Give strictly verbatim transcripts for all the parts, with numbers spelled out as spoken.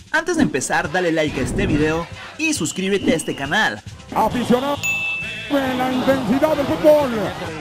Antes de empezar, dale like a este video y suscríbete a este canal. Aficionado en la intensidad del fútbol.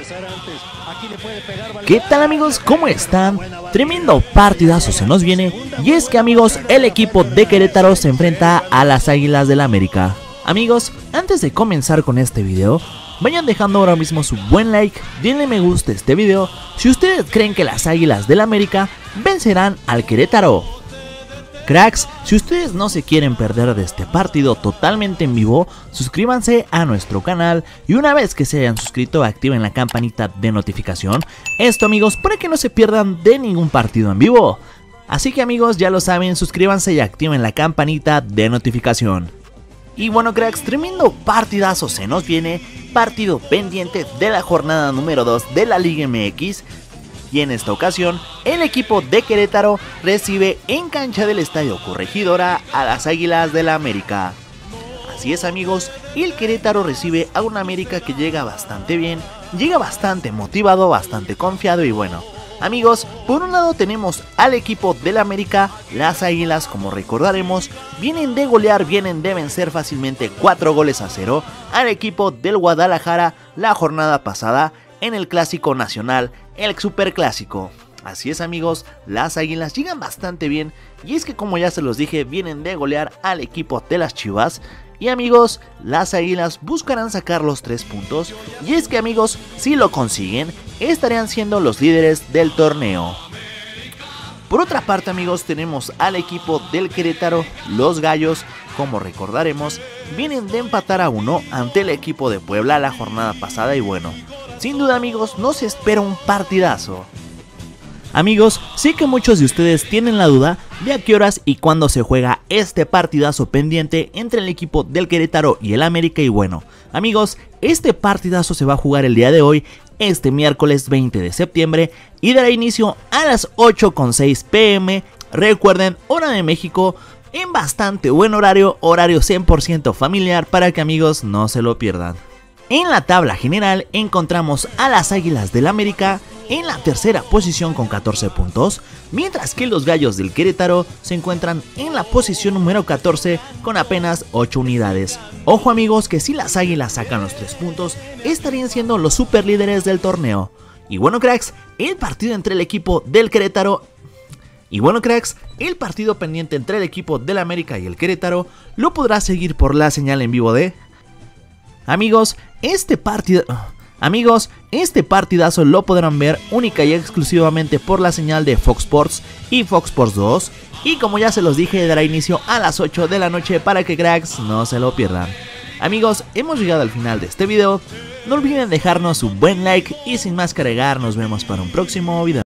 ¿Qué tal, amigos? ¿Cómo están? Tremendo partidazo se nos viene. Y es que, amigos, el equipo de Querétaro se enfrenta a las Águilas del América. Amigos, antes de comenzar con este video, vayan dejando ahora mismo su buen like, denle me gusta a este video si ustedes creen que las Águilas del América vencerán al Querétaro. Cracks, si ustedes no se quieren perder de este partido totalmente en vivo, suscríbanse a nuestro canal y una vez que se hayan suscrito activen la campanita de notificación. Esto, amigos, para que no se pierdan de ningún partido en vivo. Así que, amigos, ya lo saben, suscríbanse y activen la campanita de notificación. Y bueno, cracks, tremendo partidazo se nos viene, partido pendiente de la jornada número dos de la Liga M X. Y en esta ocasión, el equipo de Querétaro recibe en cancha del Estadio Corregidora a las Águilas del América. Así es, amigos, el Querétaro recibe a una América que llega bastante bien, llega bastante motivado, bastante confiado y bueno. Amigos, por un lado tenemos al equipo del América, las Águilas, como recordaremos, vienen de golear, vienen de vencer fácilmente cuatro goles a cero al equipo del Guadalajara la jornada pasada en el Clásico Nacional, el Superclásico. Así es, amigos, las Águilas llegan bastante bien y es que, como ya se los dije, vienen de golear al equipo de las Chivas. Y, amigos, las Águilas buscarán sacar los tres puntos y es que, amigos, si lo consiguen, estarían siendo los líderes del torneo. Por otra parte, amigos, tenemos al equipo del Querétaro, los Gallos, como recordaremos, vienen de empatar a uno ante el equipo de Puebla la jornada pasada y bueno, sin duda, amigos, nos espera un partidazo. Amigos, sé que muchos de ustedes tienen la duda de a qué horas y cuándo se juega este partidazo pendiente entre el equipo del Querétaro y el América y bueno, amigos, este partidazo se va a jugar el día de hoy, este miércoles veinte de septiembre y dará inicio a las ocho con seis pm, recuerden, hora de México, en bastante buen horario, horario cien por ciento familiar para que, amigos, no se lo pierdan. En la tabla general encontramos a las Águilas del América en la tercera posición con catorce puntos, mientras que los Gallos del Querétaro se encuentran en la posición número catorce con apenas ocho unidades. Ojo, amigos, que si las Águilas sacan los tres puntos, estarían siendo los superlíderes del torneo. Y bueno, cracks, el partido entre el equipo del Querétaro... Y bueno, cracks, el partido pendiente entre el equipo del América y el Querétaro lo podrás seguir por la señal en vivo de... Amigos, este partido... Amigos, este partidazo lo podrán ver única y exclusivamente por la señal de Fox Sports y Fox Sports dos. Y como ya se los dije, dará inicio a las ocho de la noche para que, cracks, no se lo pierdan. Amigos, hemos llegado al final de este video. No olviden dejarnos un buen like y sin más que agregar, nos vemos para un próximo video.